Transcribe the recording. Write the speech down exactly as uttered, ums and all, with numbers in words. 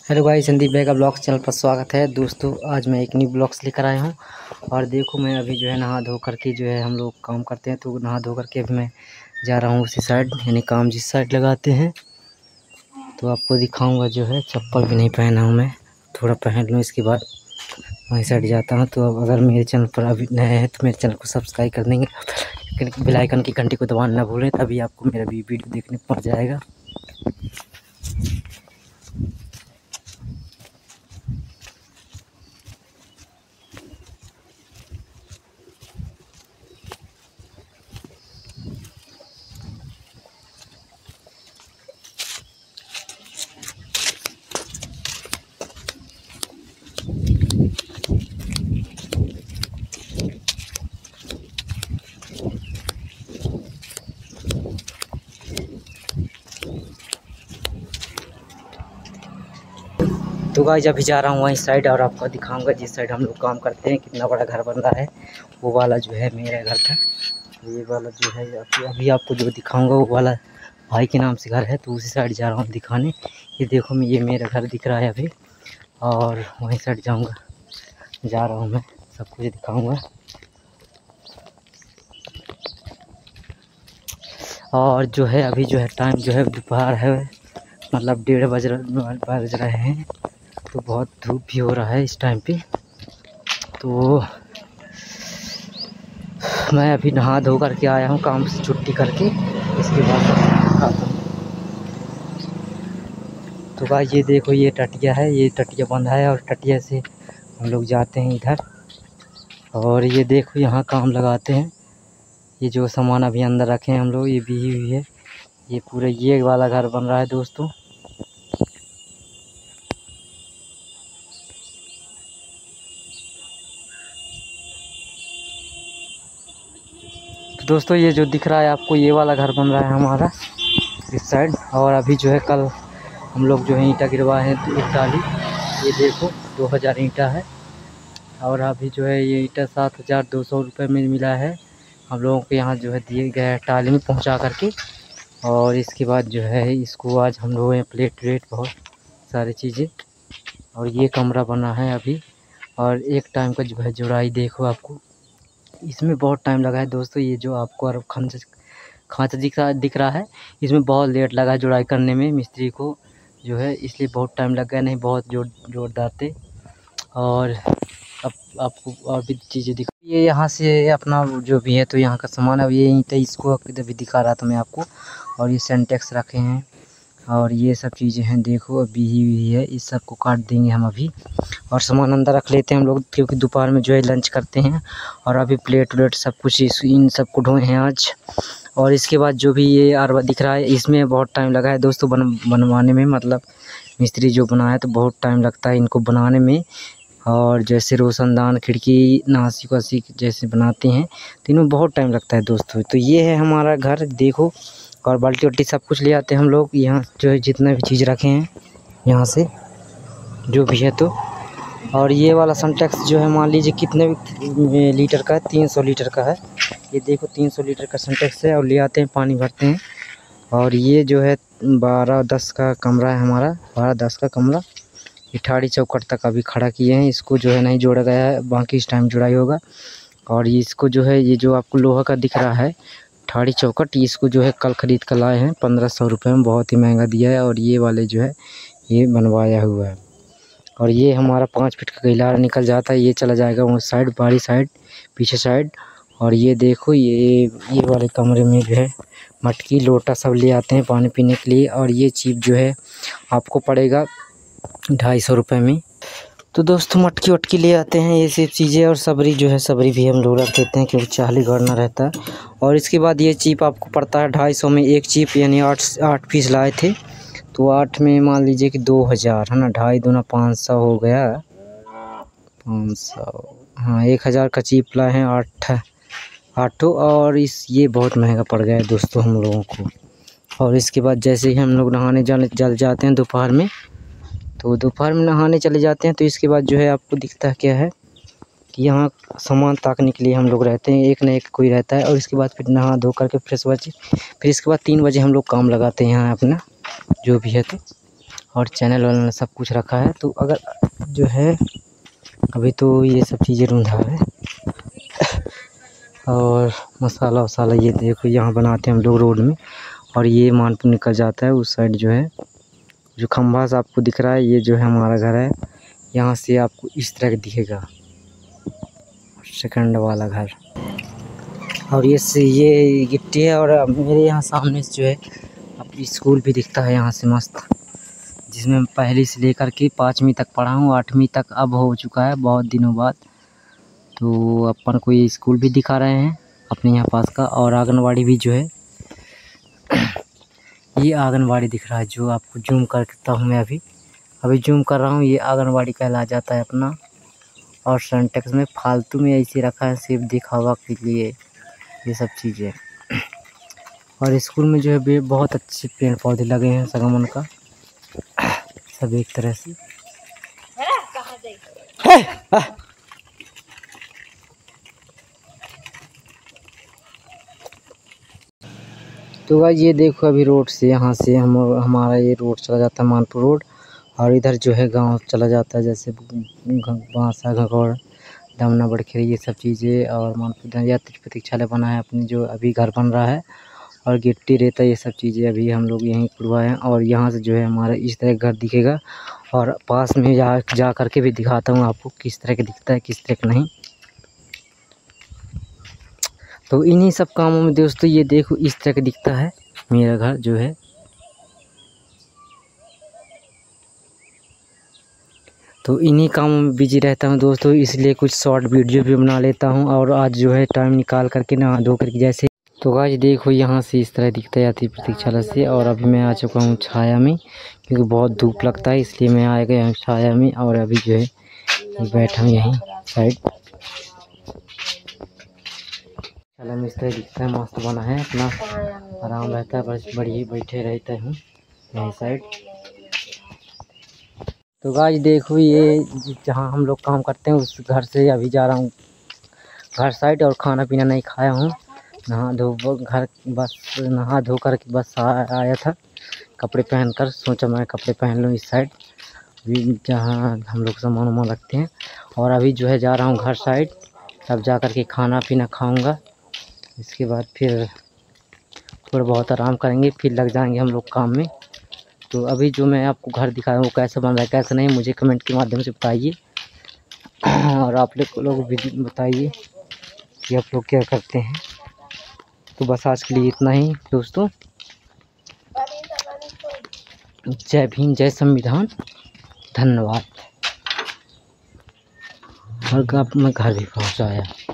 Hello guys, Sandeep भाई का blogs channel पर स्वागत है। दोस्तों आज मैं एक न्यू ब्लॉग्स लेकर आया हूं और देखो मैं अभी जो है नहा धो करके जो है हम लोग काम करते हैं तो नहा धो करके अभी मैं जा रहा हूं उसी साइड, यानी काम जिस साइड लगाते हैं तो आपको दिखाऊंगा। जो है चप्पल भी नहीं पहना हूं मैं, थोड़ा पहन लूँ इसके बाद वहीं साइड जाता हूँ। तो अगर मेरे चैनल पर अभी नए हैं तो मेरे चैनल को सब्सक्राइब कर देंगे, बेल आइकन की घंटी को दबाना ना भूलें, तभी आपको मेरा भी वीडियो देखने को पड़ जाएगा। तो गाइस अभी जा रहा हूँ वहीं साइड और आपको दिखाऊंगा जिस साइड हम लोग काम करते हैं। कितना बड़ा घर बन रहा है, वो वाला जो है मेरा घर था। ये वाला जो है अभी अभी आपको जो दिखाऊंगा वो वाला भाई के नाम से घर है, तो उसी साइड जा रहा हूँ दिखाने। ये देखो मैं, ये मेरा घर दिख रहा है अभी, और वहीं साइड जाऊँगा, जा रहा हूँ मैं, सब कुछ दिखाऊँगा। और जो है अभी जो है टाइम जो है दोपहर है, मतलब डेढ़ बज बज रहे हैं, तो बहुत धूप भी हो रहा है इस टाइम पे। तो मैं अभी नहा धो करके आया हूँ काम से छुट्टी करके, इसके बाद दिखाता हूँ। तो भाई ये देखो, ये टटिया है, ये टटिया बंधा है और टटिया से हम लोग जाते हैं इधर। और ये देखो यहाँ काम लगाते हैं, ये जो सामान अभी अंदर रखे हैं हम लोग, ये बिही हुई है। ये पूरा ये वाला घर बन रहा है दोस्तों। तो दोस्तों ये जो दिख रहा है आपको, ये वाला घर बन रहा है हमारा इस साइड। और अभी जो है कल हम लोग जो है ईंटा गिरवाए हैं तो एक टाली, ये देखो दो हज़ार ईंटा है। और अभी जो है ये ईंटा सात हज़ार दो सौ रुपये में मिला है हम लोगों के यहाँ, जो है दिए गए हैं टाली में पहुँचा करके। और इसके बाद जो है इसको आज हम लोग प्लेट व्लेट बहुत सारी चीज़ें, और ये कमरा बना है अभी। और एक टाइम का जो है जुड़ाई देखो, आपको इसमें बहुत टाइम लगा है दोस्तों। ये जो आपको और खांचा खांचा दिख रहा दिख रहा है, इसमें बहुत लेट लगा है जुड़ाई करने में मिस्त्री को, जो है इसलिए बहुत टाइम लग गया, नहीं बहुत जोर जोरदार थे। और अब आपको और भी चीज़ें दिख, ये यहाँ से अपना जो भी है तो यहाँ का सामान अब ये ईंटें, इसको अभी दिखा रहा था मैं आपको। और ये सेंटेक्स रखे हैं और ये सब चीज़ें हैं, देखो अभी ही हुई है, इस सब को काट देंगे हम अभी और सामान अंदर रख लेते हैं हम लोग, क्योंकि दोपहर में जो है लंच करते हैं। और अभी प्लेट व्लेट सब कुछ इस इन सब को ढोए हैं आज। और इसके बाद जो भी ये अरवा दिख रहा है, इसमें बहुत टाइम लगा है दोस्तों बन बनवाने में, मतलब मिस्त्री जो बनाया तो बहुत टाइम लगता है इनको बनाने में। और जैसे रोशनदान, खिड़की, नासिक वासिक जैसे बनाते हैं तो इनमें बहुत टाइम लगता है दोस्तों। तो ये है हमारा घर देखो, और बाल्टी वल्टी सब कुछ ले आते हैं हम लोग यहाँ, जो है जितना भी चीज़ रखे हैं यहाँ से जो भी है तो। और ये वाला सिंटेक्स जो है मान लीजिए कितने लीटर का है, तीन सौ लीटर का है। ये देखो तीन सौ लीटर का सिंटेक्स है, और ले आते हैं पानी भरते हैं। और ये जो है बारह दस का कमरा है हमारा, बारह दस का कमरा। ये ठाड़ी चौकट तक अभी खड़ा किए हैं, इसको जो है नहीं जोड़ा गया है, बाकी इस टाइम जुड़ाई होगा। और इसको जो है ये जो आपको लोहा का दिख रहा है ठाड़ी चौकट, इसको जो है कल ख़रीद कर लाए हैं पंद्रह सौ रुपये में, बहुत ही महंगा दिया है। और ये वाले जो है ये बनवाया हुआ है। और ये हमारा पाँच फीट का गैलार निकल जाता है, ये चला जाएगा वो साइड, बाहरी साइड, पीछे साइड। और ये देखो ये ये वाले कमरे में जो है मटकी लोटा सब ले आते हैं पानी पीने के लिए। और ये चीप जो है आपको पड़ेगा ढाई सौ रुपये में। तो दोस्तों मटकी वटकी ले आते हैं ये सब चीज़ें। और सबरी जो है सबरी भी हम लोग रख देते हैं, क्योंकि चाली गड़ना रहता है। और इसके बाद ये चीप आपको पड़ता है ढाई सौ में एक चीप, यानी आठ आठ पीस लाए थे तो आठ में मान लीजिए कि दो हज़ार है ना, ढाई दूना पाँच सौ हो गया, पाँच सौ, हाँ एक हज़ार का चीप लाए हैं आठ आठों। और इस ये बहुत महंगा पड़ गया है दोस्तों हम लोगों को। और इसके बाद जैसे ही हम लोग नहाने जाने जल जाते हैं दोपहर में, तो दोपहर में नहाने चले जाते हैं, तो इसके बाद जो है आपको दिखता है क्या है कि यहाँ सामान ताकने के लिए हम लोग रहते हैं, एक न एक कोई रहता है। और इसके बाद फिर नहा धो करके फ्रेश बचे, फिर इसके बाद तीन बजे हम लोग काम लगाते हैं यहाँ अपना जो भी है तो। और चैनल वानल सब कुछ रखा है। तो अगर जो है अभी तो ये सब चीज़ें रूंधा है। और मसाला वसाला ये देखो यहाँ बनाते हैं हम लोग रोड में, और ये मानपुर निकल जाता है उस साइड। जो है जो खंभा सा आपको दिख रहा है, ये जो है हमारा घर है। यहाँ से आपको इस तरह का दिखेगा सेकंड वाला घर। और ये से ये गिट्टी है। और मेरे यहाँ सामने से जो है अब स्कूल भी दिखता है यहाँ से मस्त, जिसमें पहली से लेकर के पाँचवीं तक पढ़ा हूँ। आठवीं तक अब हो चुका है बहुत दिनों बाद। तो अपन को ये स्कूल भी दिखा रहे हैं अपने यहाँ पास का। और आंगनवाड़ी भी जो है ये आंगनवाड़ी दिख रहा है, जो आपको जूम करता हूँ मैं अभी अभी जूम कर रहा हूँ। ये आंगनवाड़ी कहला जाता है अपना। और सेंटेक्स में फालतू में ऐसे रखा है सिर्फ दिखावा के लिए ये सब चीज़ें। और स्कूल में जो है भी बहुत अच्छे पेड़ पौधे लगे हैं सगमन का, सब एक तरह से। तो गाइस ये देखो अभी रोड से यहाँ से हम हमारा ये रोड चला जाता है मानपुर रोड। और इधर जो है गांव चला जाता है, जैसे बांसा घगौड़ दमना बड़खेड़ी ये सब चीज़ें। और मानपुर यात्री प्रतीक्षालय बना है अपनी, जो अभी घर बन रहा है। और गिट्टी रेता ये सब चीज़ें अभी हम लोग यहीं खुदवाए हैं। और यहाँ से जो है हमारा इस तरह घर दिखेगा। और पास में जा जा करके भी दिखाता हूँ आपको किस तरह का दिखता है किस तरह का नहीं। तो इन्हीं सब कामों में दोस्तों ये देखो इस तरह का दिखता है मेरा घर जो है। तो इन्हीं कामों में बिजी रहता हूँ दोस्तों, इसलिए कुछ शॉर्ट वीडियो भी बना लेता हूँ। और आज जो है टाइम निकाल करके नहा धो करके जैसे। तो गाइस देखो यहाँ से इस तरह दिखता है यात्री प्रतीक्षालय से। और अभी मैं आ चुका हूँ छाया में, क्योंकि बहुत धूप लगता है इसलिए मैं आ गया हूँ छाया में। और अभी जो है बैठा हूँ यहीं साइड। छाया में इस तरह दिखता है, मस्त बना है, अपना आराम रहता है, बस बढ़िया बैठे रहते हैं यहीं साइड। तो गाइस देखो ये जहाँ हम लोग काम करते हैं उस घर से अभी जा रहा हूँ घर साइड। और खाना पीना नहीं खाया हूँ, नहा धो घर बस नहा धो कर के बस आ, आया था कपड़े पहनकर। सोचा मैं कपड़े पहन लूँ इस साइड भी जहाँ हम लोग सामान वामान रखते हैं। और अभी जो है जा रहा हूँ घर साइड, तब जा कर के खाना पीना खाऊँगा। इसके बाद फिर थोड़ा बहुत आराम करेंगे, फिर लग जाएंगे हम लोग काम में। तो अभी जो मैं आपको घर दिखाया वो कैसे बन रहा है कैसे नहीं, मुझे कमेंट के माध्यम से बताइए। और आप लोग भी बताइए कि आप लोग क्या करते हैं। तो बस आज के लिए इतना ही दोस्तों। जय भीम, जय संविधान, धन्यवाद। और मैं घर भी पहुंचाया।